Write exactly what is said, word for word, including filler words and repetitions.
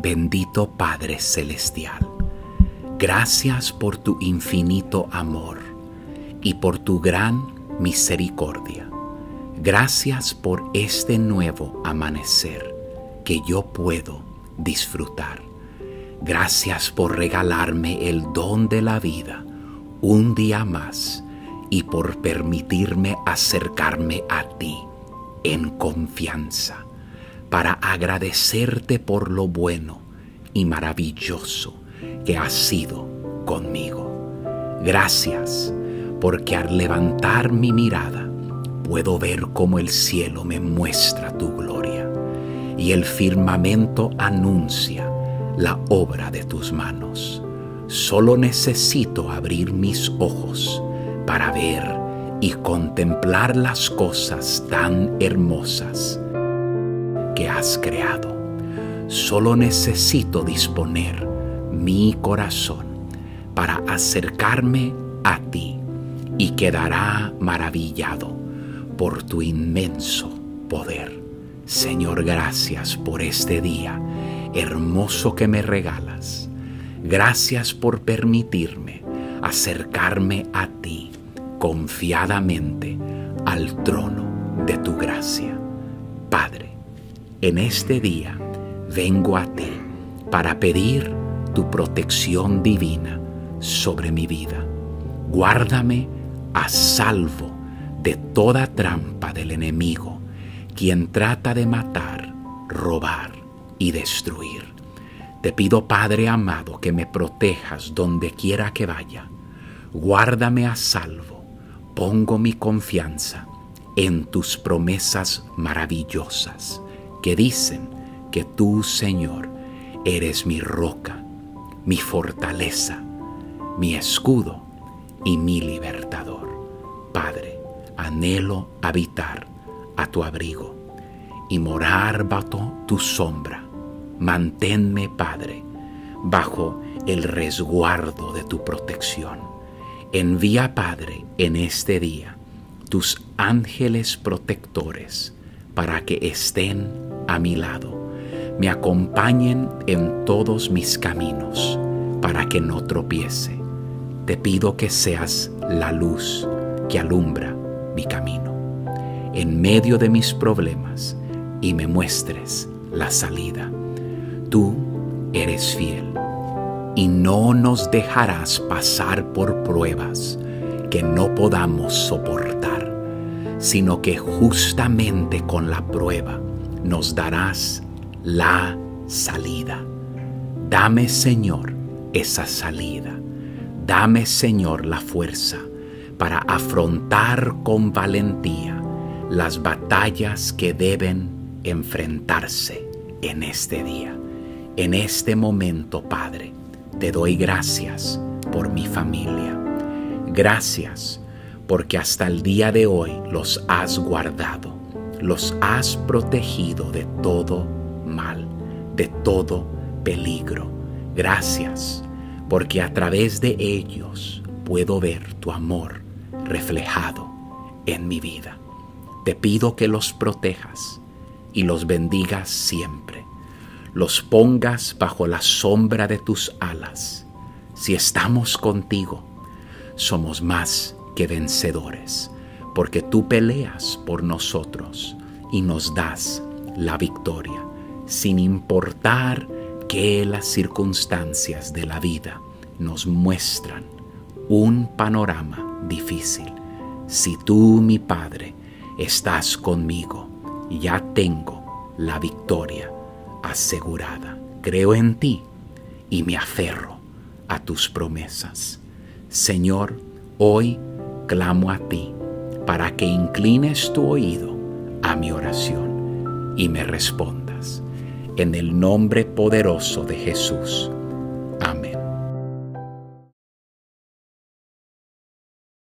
Bendito Padre Celestial, gracias por tu infinito amor y por tu gran misericordia. Gracias por este nuevo amanecer que yo puedo disfrutar. Gracias por regalarme el don de la vida un día más y por permitirme acercarme a ti en confianza para agradecerte por lo bueno y maravilloso que has sido conmigo. Gracias porque al levantar mi mirada puedo ver cómo el cielo me muestra tu gloria y el firmamento anuncia la obra de tus manos. Solo necesito abrir mis ojos para ver y contemplar las cosas tan hermosas que has creado. Solo necesito disponer mi corazón para acercarme a ti y quedará maravillado por tu inmenso poder. Señor, gracias por este día hermoso que me regalas. Gracias por permitirme acercarme a ti confiadamente al trono de tu gracia. Padre, en este día vengo a ti para pedir tu protección divina sobre mi vida. Guárdame a salvo de toda trampa del enemigo, quien trata de matar, robar y destruir. Te pido, Padre amado, que me protejas donde quiera que vaya. Guárdame a salvo. Pongo mi confianza en tus promesas maravillosas que dicen que tú, Señor, eres mi roca, mi fortaleza, mi escudo y mi libertador. Padre, anhelo habitar a tu abrigo y morar bajo tu sombra. Manténme, Padre, bajo el resguardo de tu protección. Envía, Padre, en este día tus ángeles protectores para que estén a mi lado, me acompañen en todos mis caminos para que no tropiece. Te pido que seas la luz que alumbra mi camino en medio de mis problemas y me muestres la salida. Tú eres fiel y no nos dejarás pasar por pruebas que no podamos soportar, sino que justamente con la prueba nos darás la salida. Dame, Señor, esa salida. Dame, Señor, la fuerza para afrontar con valentía las batallas que deben enfrentarse en este día. En este momento, Padre, te doy gracias por mi familia. Gracias porque hasta el día de hoy los has guardado, los has protegido de todo mal, de todo peligro. Gracias porque a través de ellos puedo ver tu amor reflejado en mi vida. Te pido que los protejas y los bendigas siempre. Los pongas bajo la sombra de tus alas. Si estamos contigo, somos más que vencedores, porque tú peleas por nosotros y nos das la victoria, sin importar que las circunstancias de la vida nos muestran un panorama difícil. Si tú, mi Padre, estás conmigo, ya tengo la victoria asegurada. Creo en ti y me aferro a tus promesas. Señor, hoy clamo a ti para que inclines tu oído a mi oración y me respondas. En el nombre poderoso de Jesús.